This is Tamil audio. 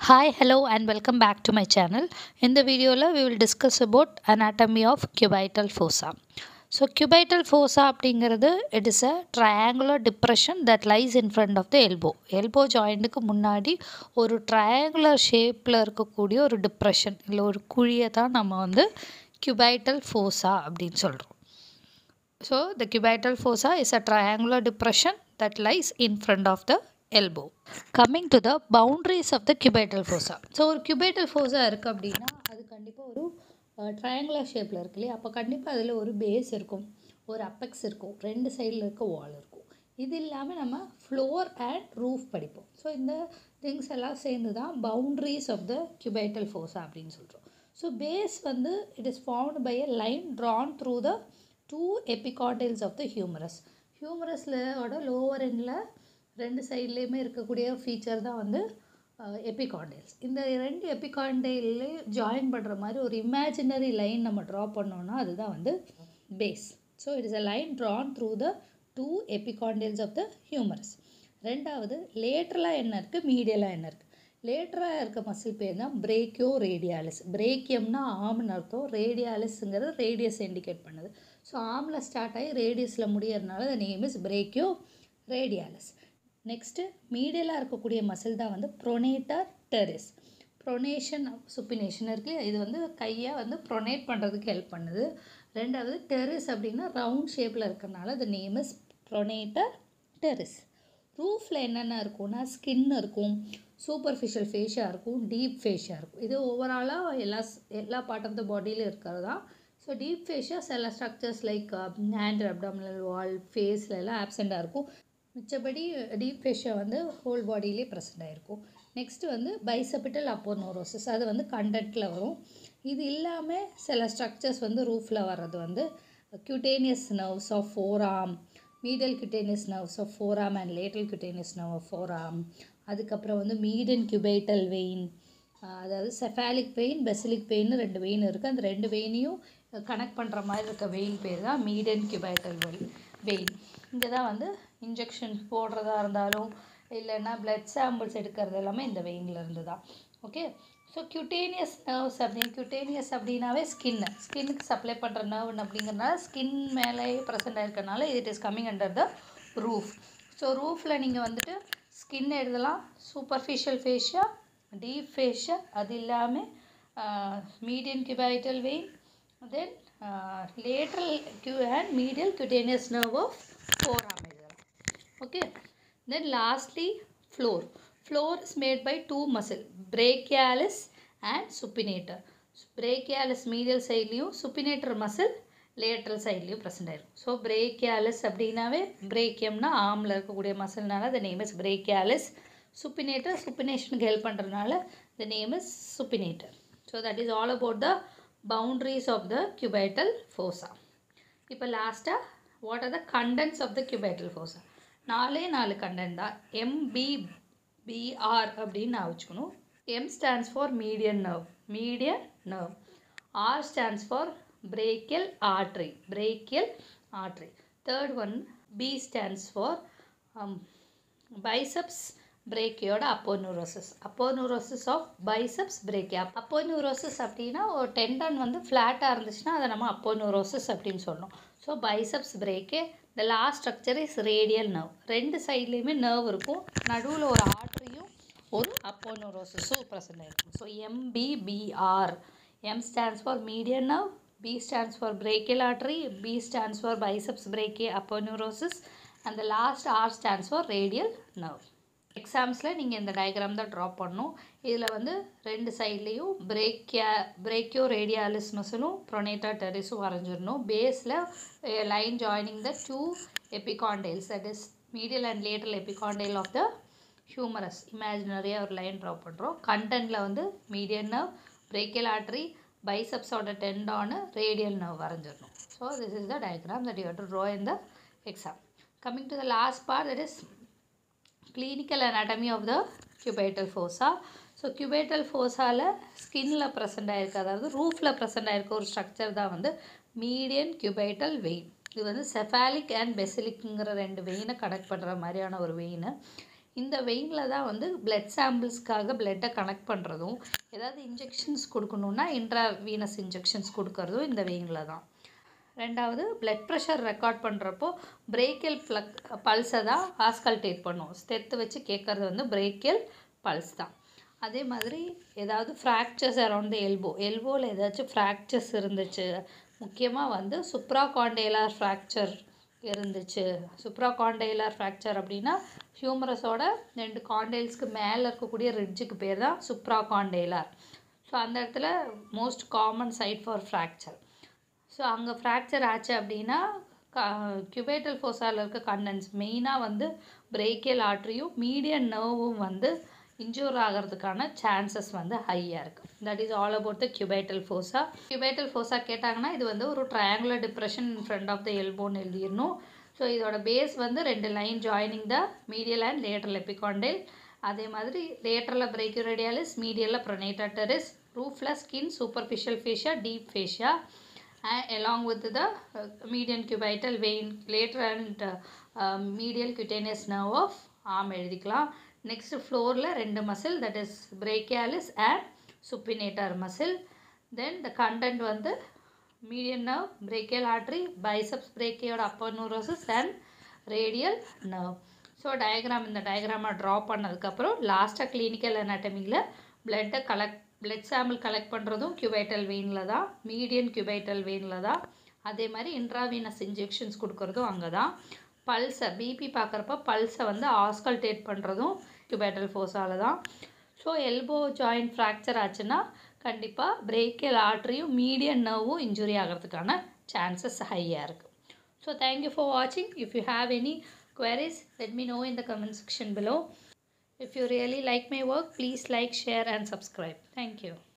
Hi, hello, and welcome back to my channel. In the video, we will discuss about anatomy of cubital fossa. So, cubital fossa அப்படிங்கிறது it is a triangular depression that lies in front of the elbow. Elbow jointக்கு முன்னாடி ஒரு triangular shapeல இருக்கக்கூடிய ஒரு depression இல்லை ஒரு குழியை தான் நம்ம வந்து cubital fossa அப்படின்னு சொல்கிறோம். So, the cubital fossa is a triangular depression that lies in front of the elbow. Coming to the boundaries of the cubital fossa. So, ஒரு cubital fossa இருக்குது அப்படின்னா அது கண்டிப்பாக ஒரு ட்ரையாங்குலர் ஷேப்பில் இருக்கு இல்லையா, அப்போ கண்டிப்பாக அதில் ஒரு பேஸ் இருக்கும், ஒரு அப்பெக்ஸ் இருக்கும், ரெண்டு சைடில் இருக்க வால் இருக்கும். இது இல்லாமல் நம்ம ஃப்ளோர் அண்ட் ரூஃப் படிப்போம். ஸோ இந்த திங்ஸ் எல்லாம் சேர்ந்து தான் boundaries of the cubital fossa அப்படின்னு சொல்கிறோம். ஸோ பேஸ் வந்து it is formed by a line drawn through the two epicondyles of the humerus. ஹியூமரஸோட லோவர் எண்டில் ரெண்டு சைட்லேயுமே இருக்கக்கூடிய ஃபீச்சர் தான் வந்து எபிகார்டைல்ஸ். இந்த ரெண்டு எபிகார்டைலே ஜாயின் பண்ணுற மாதிரி ஒரு இமேஜினரி லைன் நம்ம ட்ரா பண்ணோன்னா அதுதான் வந்து base. So it is a line drawn through the two epicondyles of the humerus. ரெண்டாவது லேட்ரலாக என்ன இருக்குது, மீடியலாக என்ன இருக்குது. லேட்டராக இருக்க மசில் பேர் தான் பிரேக்கியோ ரேடியாலிஸ். பிரேக்கியம்னா ஆம்னு அர்த்தம், ரேடியாலிஸுங்கிறது ரேடியஸ் இண்டிகேட் பண்ணுது. ஸோ ஆமில் ஸ்டார்ட் ஆகி ரேடியஸில் முடியறதுனால the name is brachioradialis. Next மீடியலாக இருக்கக்கூடிய மசில் தான் வந்து ப்ரொனேட்டர் டெரிஸ். ப்ரொனேஷன் சுப்பினேஷன் இருக்கு, இது வந்து கையை வந்து ப்ரொனேட் பண்ணுறதுக்கு ஹெல்ப் பண்ணுது. ரெண்டாவது டெரிஸ் அப்படின்னா ரவுண்ட் ஷேப்பில் இருக்கிறனால த நேம் இஸ் ப்ரொனேட்டர் டெரிஸ். ரூஃபில் என்னென்ன இருக்கும்னா ஸ்கின் இருக்கும், சூப்பர்ஃபிஷியல் ஃபேஷியாக இருக்கும், டீப் ஃபேஷியாக இருக்கும். இது ஓவராலாக எல்லா பார்ட் ஆஃப் த பாடியிலும் இருக்கிறது தான். ஸோ டீப் ஃபேஷியா சில structures like hand, abdominal wall, ஃபேஸில் எல்லாம் ஆப்செண்ட்டாக இருக்கும். மிச்சபடி டீப் ஃபேஷியா வந்து ஹோல் பாடியிலே ப்ரெசென்ட் ஆகிருக்கும். நெக்ஸ்ட்டு வந்து பைசெபிட்டல் அப்போனோரோசிஸ், அது வந்து கண்டென்ட்டில் வரும். இது இல்லாமல் சில ஸ்ட்ரக்சர்ஸ் வந்து ரூஃபில் வர்றது வந்து cutaneous nerves of forearm, medial cutaneous nerves of forearm and lateral cutaneous nerve of forearm. அதுக்கப்புறம் வந்து median cubital vein, அதாவது cephalic vein, basilic vein ரெண்டு வெயின் இருக்குது. அந்த ரெண்டு வெயினையும் கனெக்ட் பண்ணுற மாதிரி இருக்க வெயின் பேர் தான் median cubital vein. இங்கே தான் வந்து இன்ஜெக்ஷன் போடுறதா இருந்தாலும் இல்லைன்னா பிளட் சாம்பிள்ஸ் எடுக்கிறது எல்லாமே இந்த வெயினில் இருந்து தான். Okay, so cutaneous nerves cutaneous அப்படின்னாவே ஸ்கின்னுக்கு சப்ளை பண்ணுற நர்வ் அப்படிங்கிறனால ஸ்கின் மேலே ப்ரெசென்ட் ஆகிருக்கனால it is coming under the roof. So ரூஃபில் நீங்கள் வந்துட்டு ஸ்கின் எழுதலாம், சூப்பர்ஃபிஷியல் ஃபேஷியா, டீப் ஃபேஷியா, அது இல்லாமல் median cubital vein, then lateral and medial cutaneous nerve of forearm. Okay, then lastly floor is made by two muscle, brachialis and supinator. Brachialis medial side லையும் supinator muscle lateral side லையும் present ஆயிருக்கும். ஸோ brachialis அப்படின்னாவே பிரேக்கியம்னா ஆமில் இருக்கக்கூடிய மசில்னால the name is brachialis. supinator supinationக்கு ஹெல்ப் பண்ணுறதுனால the name is supinator. So that is all about the boundaries of the cubital fossa. இப்போ லாஸ்ட்டாக what are the contents of the cubital fossa? நாலு கண்டென்ட் தான். MBBR அப்படின்னு நான் வச்சுக்கணும். M stands for median nerve. R stands for brachial artery. Third one B stands for biceps brachiயோட aponeurosis of biceps brachii. Aponeurosis அப்படின்னா ஒரு டெண்டன் வந்து ஃப்ளாட்டாக இருந்துச்சுன்னா அதை நம்ம அப்போனூரோசிஸ் அப்படின்னு சொல்லணும். So biceps brachii. The last structure is radial nerve. ரெண்டு சைட்லேயுமே நர்வ் இருக்கும், நடுவில் ஒரு ஆர்ட்ரியும் ஒரு அப்போனூரோசிஸும் ப்ரெசென்ட் ஆகிருக்கும். So MBBR. M stands for median nerve, B stands for brachial artery, B stands for biceps brachii apponeurosis, and the last R stands for radial nerve. எக்ஸாம்ஸில் நீங்கள் இந்த டயக்ராம் தான் ட்ரா பண்ணணும். இதில் வந்து ரெண்டு சைட்லேயும் பிரேக்கியோ ரேடியாலிஸ் மசிலும் ப்ரொனேட்டா டெரிஸும் வரைஞ்சிடணும். பேஸில் line joining the two epicondyles, that is medial and lateral epicondyle of the humerus. இமேஜினரியாக ஒரு லைன் ட்ரா பண்ணுறோம். கண்டென்ட்டில் வந்து மீடியன் நர்வ், பிரேக்கியல் ஆர்ட்ரி, பைசப்ஸோட டெண்டானு, ரேடியல் நர்வ் வரைஞ்சிடணும். So this is the diagram that you have to draw in the exam. Coming to the last part, that is clinical anatomy of the cubital fossa. So cubital fossa ஸ்கின்னில் ப்ரெசென்ட் ஆகிருக்கு, அதாவது ரூஃபில் ப்ரெசென்ட் ஆகிருக்க ஒரு ஸ்ட்ரக்சர் தான் வந்து மீடியன் cubital vein. இது வந்து செஃபாலிக் அண்ட் பெசிலிக்குங்கிற ரெண்டு வெயினை கனெக்ட் பண்ணுற மாதிரியான ஒரு வெயின். இந்த வெயினில் தான் வந்து பிளட் சாம்பிள்ஸ்க்காக பிளட்டை கனெக்ட் பண்ணுறதும் ஏதாவது இன்ஜெக்ஷன்ஸ் கொடுக்கணுன்னா இன்ட்ராவீனஸ் இன்ஜெக்ஷன்ஸ் கொடுக்கறதும் இந்த வெயினில் தான். ரெண்டாவது பிளட் ப்ரெஷர் ரெக்கார்ட் பண்ணுறப்போ பிரேக்கியல் பல்ஸை தான் ஆஸ்கல்டேட் பண்ணும். ஸ்டெத்து வச்சு கேட்குறது வந்து பிரேக்கியல் பல்ஸ் தான். அதே மாதிரி ஏதாவது ஃப்ராக்சர்ஸ் அரவுண்ட் த எல்போவில் ஏதாச்சும் ஃப்ராக்சர்ஸ் இருந்துச்சு, முக்கியமாக வந்து சுப்ராகாண்டேலார் ஃப்ராக்சர் இருந்துச்சு. சுப்ராகாண்டேலார் ஃப்ராக்சர் அப்படின்னா ஹியூமரஸோட 2 காண்டைல்ஸ்க்கு மேலே இருக்கக்கூடிய ரிட்ஜுக்கு பேர் தான் சுப்ராகாண்டேலார். ஸோ அந்த இடத்துல most common site for fracture. So அங்கே ஃப்ராக்சர் ஆச்சு அப்படின்னா கியூபைட்டல் ஃபோசாவில் இருக்க கண்டென்ட்ஸ் மெயினாக வந்து பிரேக்கியல் ஆர்ட்ரியும் மீடியன் நர்வும் வந்து இன்ஜூர் ஆகிறதுக்கான சான்சஸ் வந்து ஹையாக இருக்குது. That is all about the cubital fossa. Cubital fossa கேட்டாங்கன்னா இது வந்து ஒரு triangular depression in front of the எல்போன்னு எழுதிடணும். ஸோ இதோட பேஸ் வந்து 2 line joining the medial and lateral epicondyle. அதே மாதிரி லேட்டரலில் பிரேக்கியோரேடியாலிஸ், மீடியலில் pronator teres, roofless skin, superficial fascia, deep fascia, and along with the median cubital vein, lateral and medial cutaneous nerve of arm எழுதிக்கலாம். நெக்ஸ்ட் ஃப்ளோரில் 2 muscle, that is brachialis and supinator muscle. Then the content வந்து median nerve, brachial artery, biceps brachiயோட upper neurosis and radial nerve. So இந்த டயக்ராமை ட்ரா பண்ணதுக்கப்புறம் லாஸ்ட்டாக கிளினிக்கல் அனாட்டமியில் பிளட் சாம்பிள் கலெக்ட் பண்ணுறதும் கியூபைட்டல் வெயினில் தான், மீடியன் கியூபைட்டல் வெயினில் தான். அதே மாதிரி இன்ட்ராவீனஸ் இன்ஜெக்ஷன்ஸ் கொடுக்குறதும் அங்கே தான். பல்ஸை பிபி பார்க்குறப்ப பல்ஸை வந்து ஆஸ்கல்டேட் பண்ணுறதும் கியூபைட்டல் ஃபோஸால் தான். ஸோ எல்போ ஜாயிண்ட் ஃப்ராக்சர் ஆச்சுன்னா கண்டிப்பாக பிரேக்கியல் ஆர்ட்ரியும் மீடியன் நர்வும் இன்ஜுரி ஆகிறதுக்கான சான்சஸ் ஹையாக இருக்குது. ஸோ தேங்க்யூ ஃபார் வாட்சிங். If you have any queries, let me know in the comment section below. If you really like my work, please like, share and subscribe. Thank you.